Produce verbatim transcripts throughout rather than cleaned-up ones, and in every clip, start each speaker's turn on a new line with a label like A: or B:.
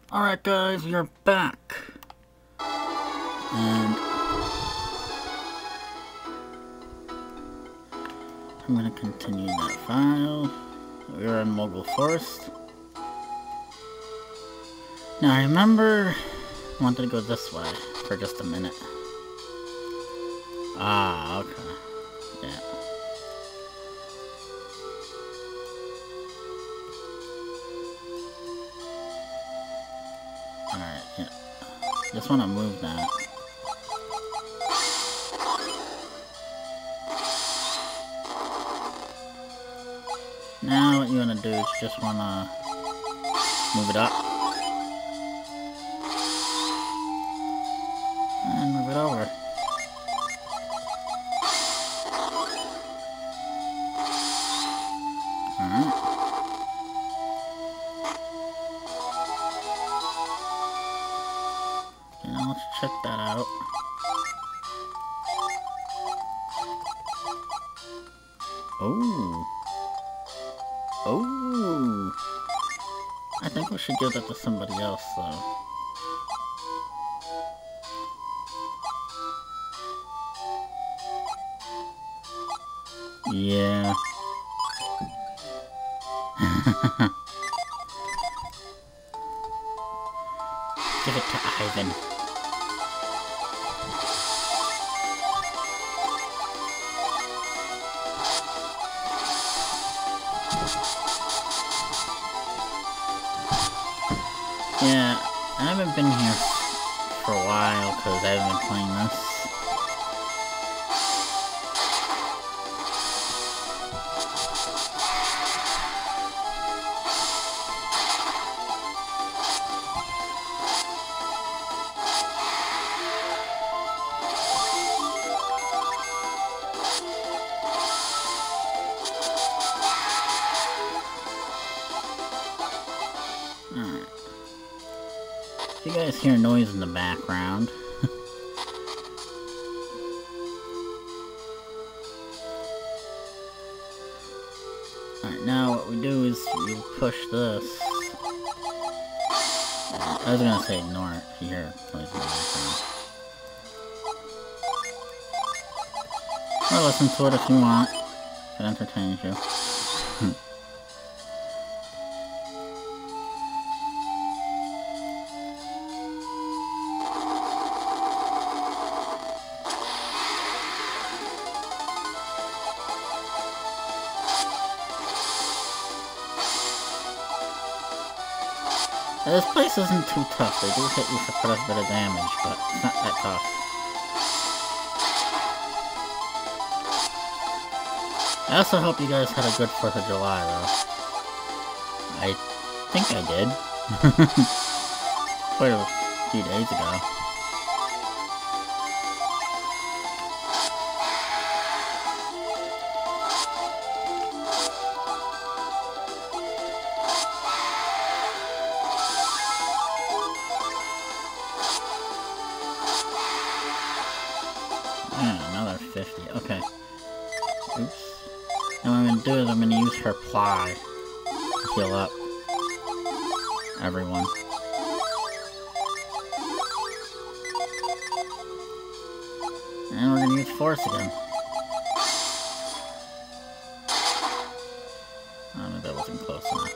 A: Alright guys, we are back. And I'm gonna continue that file. We're in Mogul Forest. Now I remember I wanted to go this way for just a minute. Ah, okay. Yeah. Alright, yeah. Just wanna move that. Now what you wanna do is just wanna move it up. And move it over. Alright. Okay, now let's check that out. Oh. Oh. I think we should give that to somebody else though. Yeah. Give it to Ivan. Yeah, I haven't been here for a while because I haven't been playing this. Alright. If you guys hear noise in the background, alright, now what we do is we push this. I was gonna say ignore it if you hear noise in the background. Or listen to it if you want, if it entertains you. This place isn't too tough. They do hit you for quite a bit of damage, but it's not that tough. I also hope you guys had a good fourth of July, though. I think I did. Quite a few days ago. Yeah, another fifty. Okay. Oops. And what I'm gonna do is I'm gonna use her ply to heal up everyone. And we're gonna use force again. Oh, maybe that wasn't close enough.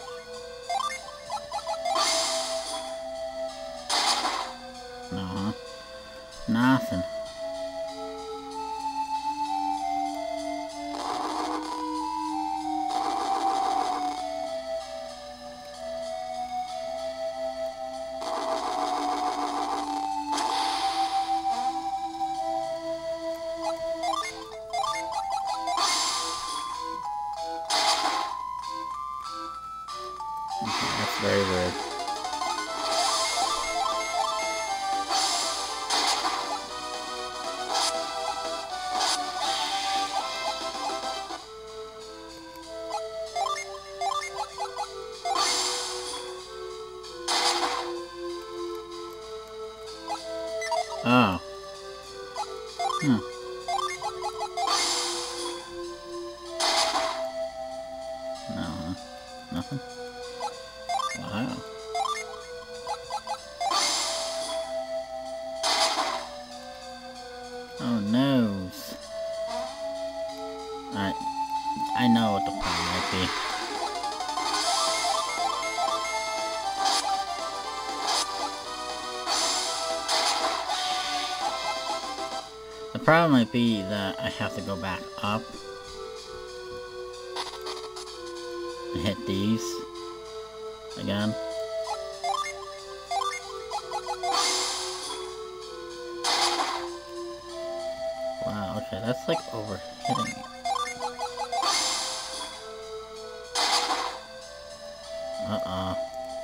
A: No, huh? Nothing. That's very weird. Oh. Hmm. No, huh? Nothing? Wow. The problem might be that I have to go back up and hit these again. Wow, okay, that's like overhitting it. Uh-uh.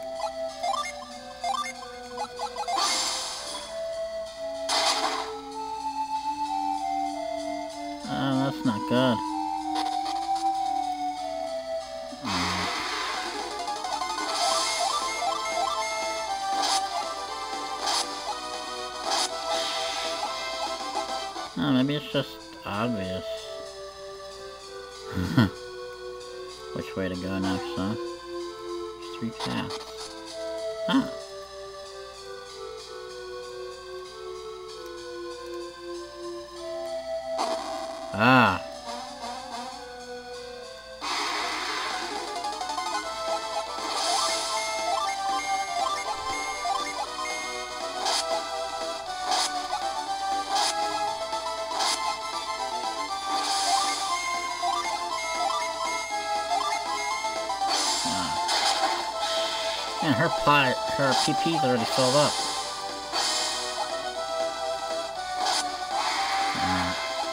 A: Oh, that's not good. Mm. Oh, maybe it's just obvious. Which way to go next, huh? There's three paths. Ah. Ah. Man, her plot, her P P's already filled up. Alright.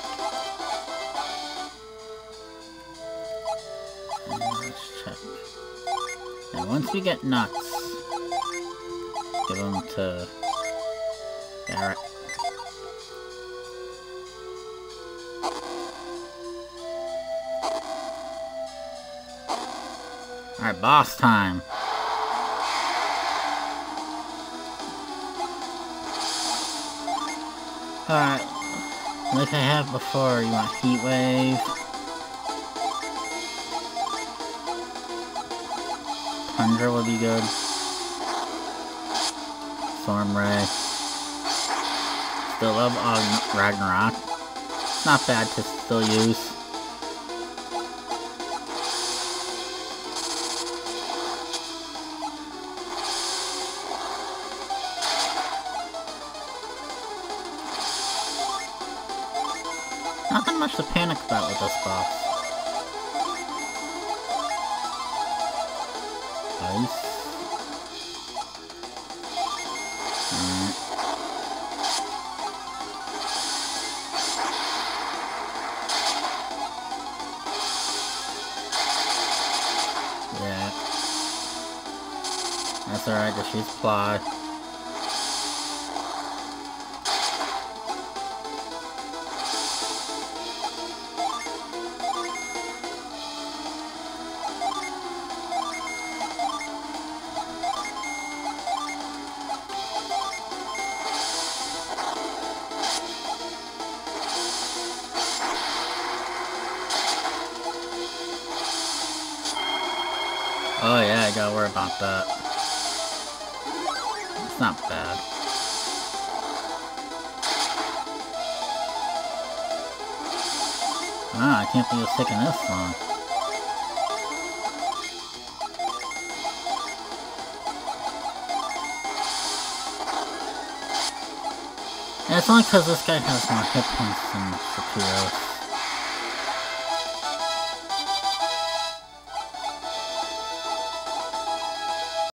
A: Let's check. And once we get nuts, give them to Barrett. Alright, boss time. Alright, like I have before, you want Heat Wave, Tundra would be good, Storm Ray, still love uh, Ragnorack, not bad to still use. Not that much to panic about with this boss. Ice. Alright. Yeah. That's alright, just use Ply. Oh yeah, I gotta worry about that. It's not bad. Ah, I can't believe it's taking this long. And it's only because this guy has more hit points than Sakuros.